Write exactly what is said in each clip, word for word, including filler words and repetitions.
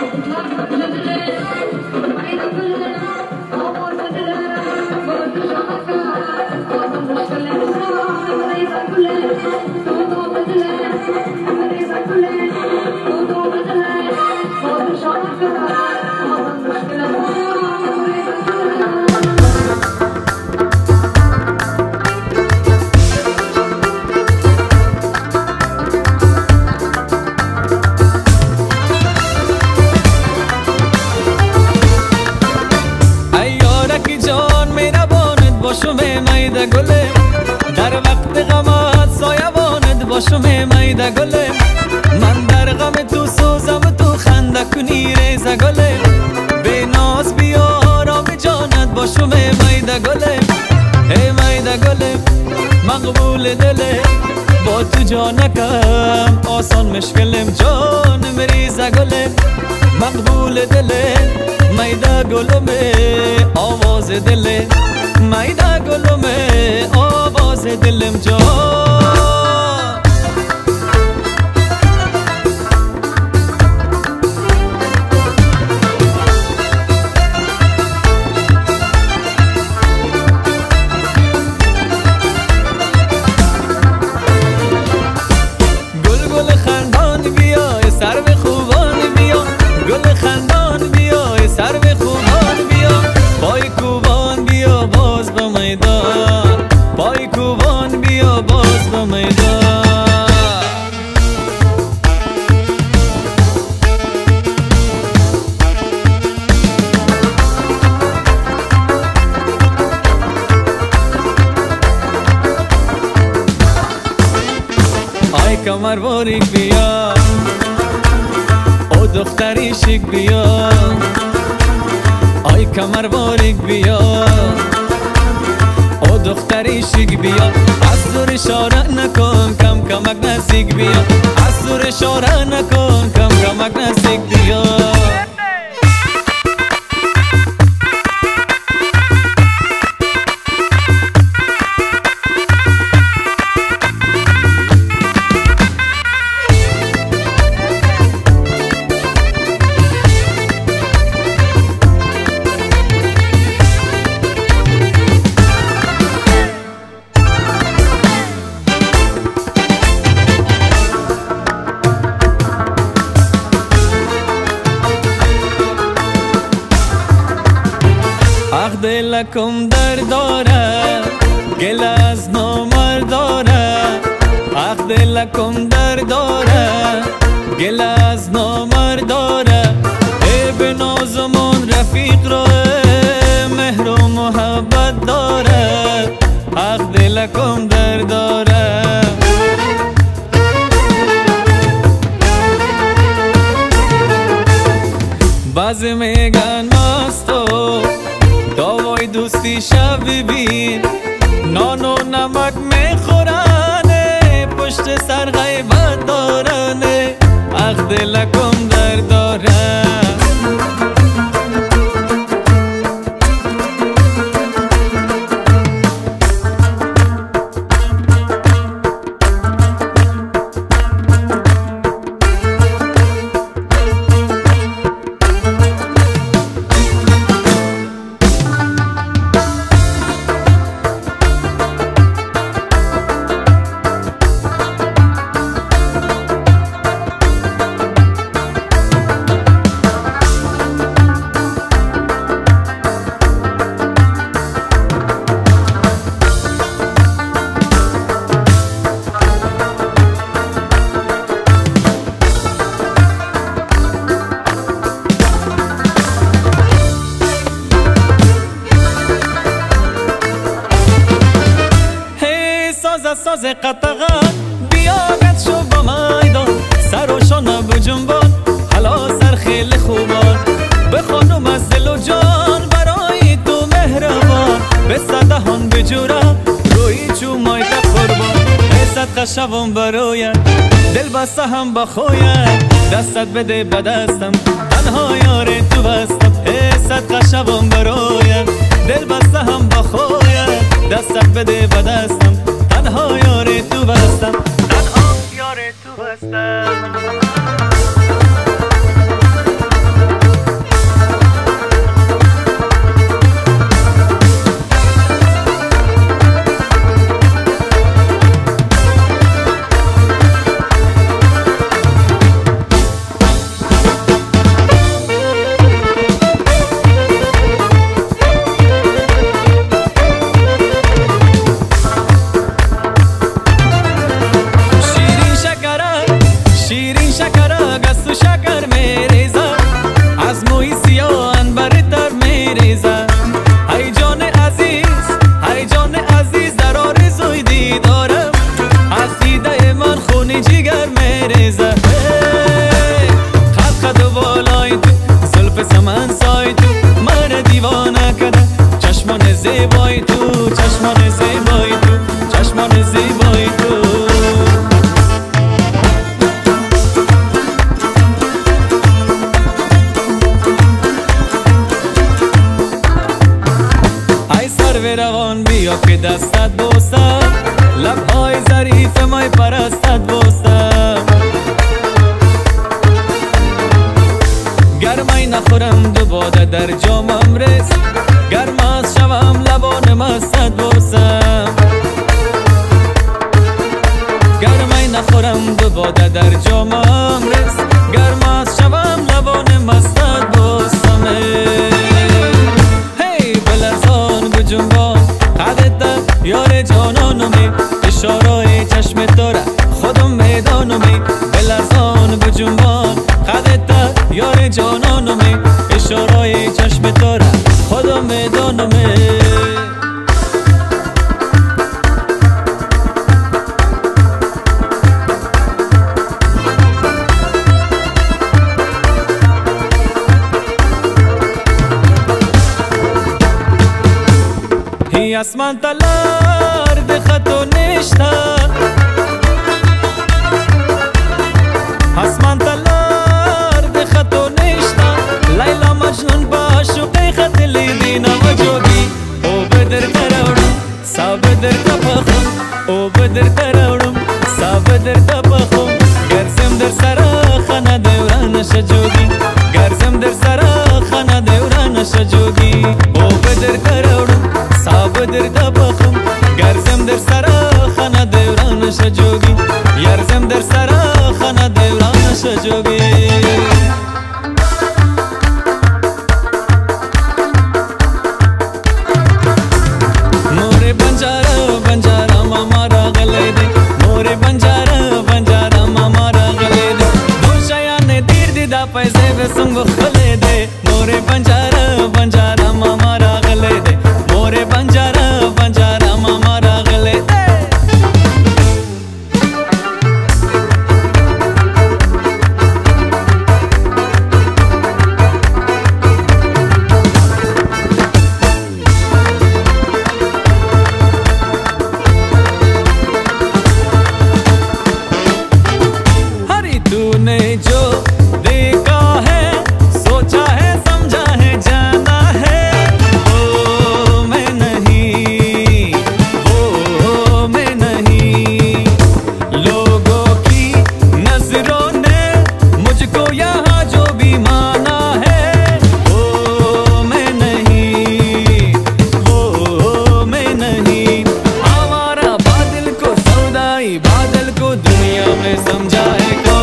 باشم میده گله من در غم تو سوزم تو خنده کنی ریزه گله به ناز بیا آرام جانت باشم میده گله ای میده گله مقبول دله با تو جانکم آسان مشکلم جان مریزه گله مقبول دله میده گلمه آواز دله میده گلمه آواز دلم جان کمر باریک بیا او دختری شیک بیا آی کمر باریک بیا او دختری شیک بیا از دور اشاره نکن کم کمک نزدیک بیا از دور اشاره نکن کم کمک نزدیک بیا اخ دلکم در داره گل از نامرد داره اخ دلکم در داره گل از نامرد داره ای به نازمان رفیق را مهر و محبت داره اخ دلکم در داره بعضی میگن مستو داوای دوستی شب ببین نان و نمک میخورنه پشت سر غیبت دارنه اخ دلکم در داره ساز قطغان بیاگت شو با میدان سر و شانه بجنبان حالا سر خیلی خوبان به خانم از دل و جان برای تو مهربان به صدهان بجورم روی چو مایت قربان ای صدقه شوم برایت دل بسته هم بخوید دستت بده به دستم تنها یار تو بستم ای صدقه شوم برایت دل بسته هم بخوید دستت بده به دستم تنها یار تو بستم تنها یار تو بستم دستت بوسم، لبهای ظریف مای پرستت بوسم. گرمای نخورم دو باده در جامم رس، گرم از شوم لبان مستت بوسم. گرمای نخورم دو باده در جامم رس، گرم از شوم لبان مستت بوسم. هی بلرزان بجنبان قدت یار جانانمی، اشارای چشم داره خودم میدانمی. بلرزان بجنبان قدت یار جانانمی، اشارای چشم داره خودم میدانمی. هی اسمان تلار ده خطو نشتا، اسمان تلار ده خطو نشتا. لیلا مجنون با شوقی خط لیدینا و جوگی، او بدر تراورم سا بدر تپخم، او بدر تراورم سا بدر تپخم. گرزم در سرا خانه دورانش جوگی، گرزم در سرا خانه دورانش جوگی. او بدر تراورم سا بدر تپخم، گرزم در سرا خانه دورانش جوگی، یرزم در سرا خانه دورانش جوگی. मोरे बंजारा बंजारा मामारा गले दे, मोरे बंजारा बंजारा मामारा गले दे. दोषया ने तीर दिदा पैसे वे संग खले दे, मोरे बंजारा बंजारा मामारा गले दे, मोरे बंजारा बंजारा मामारा गले दे. तूने जो देखा है, सोचा है, समझा है, जाना है, वो मैं नहीं, वो मैं नहीं. लोगों की नजरों ने मुझको यहाँ जो भी माना है, वो मैं नहीं, वो मैं नहीं. आवारा बादल को सौदाई बादल को दुनिया में समझा है.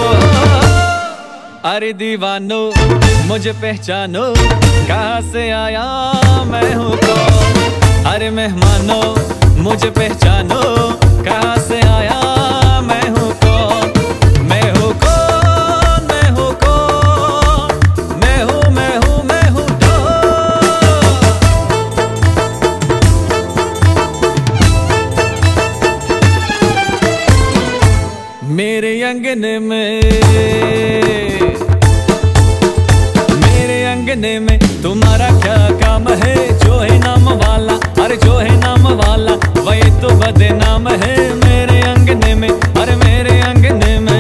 अरे दीवानो मुझे पहचानो, कहाँ से आया मैं हूँ कौन. अरे मेहमानो मुझे पहचानो, कहाँ से आया मैं हूँ कौन. मैं हूँ कौन, मैं हूँ कौन, मैं हूँ मैं हूँ मैं हूँ कौन. मेरे अंगने में अंगने में तुम्हारा क्या काम है, जो है नाम वाला. अरे जो है नाम वाला वही तो बदनाम है. मेरे अंगने में, अरे मेरे अंगने में.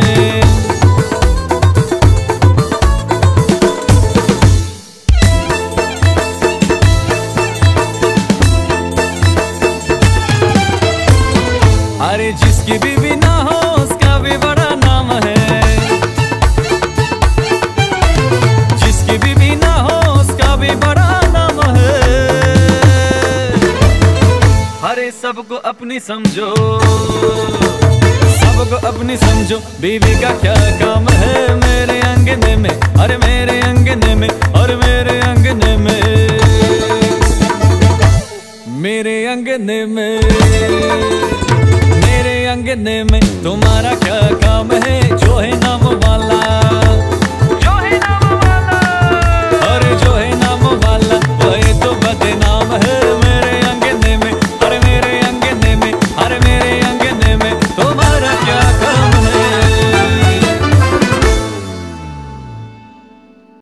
अरे जिसकी बीवी ना हो उसका भी बड़ा नाम है, जिसकी बीवी ना हो उसका भी बड़ा नाम है. अरे सबको अपनी समझो, सबको अपनी समझो, बीवी का क्या काम है. मेरे अंगने में, अरे मेरे अंगने में, और मेरे अंगने में, मेरे अंगने में, मेरे अंगने में तुम्हारा क्या काम है, जो है ना